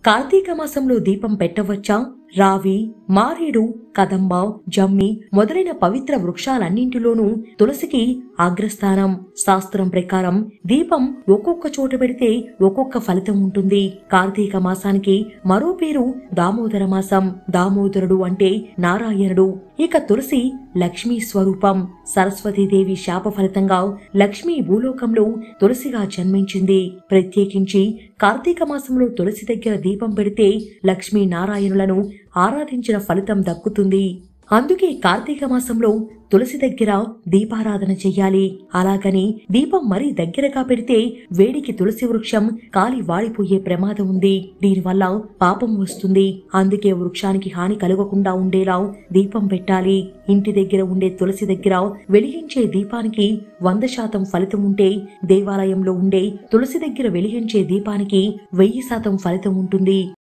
కార్తీక మాసంలో దీపం పెట్టవచ్చా? రావి, మారేడు, కదంబ, జమ్మి మొదలైన పవిత్ర వృక్షాలన్నింటిలోనూ తులసికి అగ్రస్థానం. శాస్త్రం ప్రకారం దీపం ఒక్కొక్క చోట పెడితే ఒక్కొక్క ఫలితం ఉంటుంది. కార్తీక మాసానికి మరో పేరు దామోదర మాసం. దామోదరుడు అంటే నారాయణుడు. ఇక తులసి లక్ష్మీ స్వరూపం. సరస్వతీదేవి శాప ఫలితంగా లక్ష్మీ భూలోకంలో తులసిగా జన్మించింది. ప్రత్యేకించి కార్తీక మాసంలో తులసి దగ్గర దీపం పెడితే లక్ష్మీ నారాయణులను ఆరాధించిన ఫలితం దక్కుతుంది. అందుకే కార్తీక మాసంలో తులసి దగ్గర దీపారాధన చెయ్యాలి. అలాగని దీపం మరీ దగ్గరగా పెడితే వేడికి తులసి వృక్షం కాలి వాడిపోయే ప్రమాదం ఉంది. దీనివల్ల పాపం వస్తుంది. అందుకే వృక్షానికి హాని కలగకుండా ఉండేలా దీపం పెట్టాలి. ఇంటి దగ్గర ఉండే తులసి దగ్గర వెలిగించే దీపానికి 100% ఫలితం ఉంటే దేవాలయంలో ఉండే తులసి దగ్గర వెలిగించే దీపానికి 1000% ఫలితం ఉంటుంది.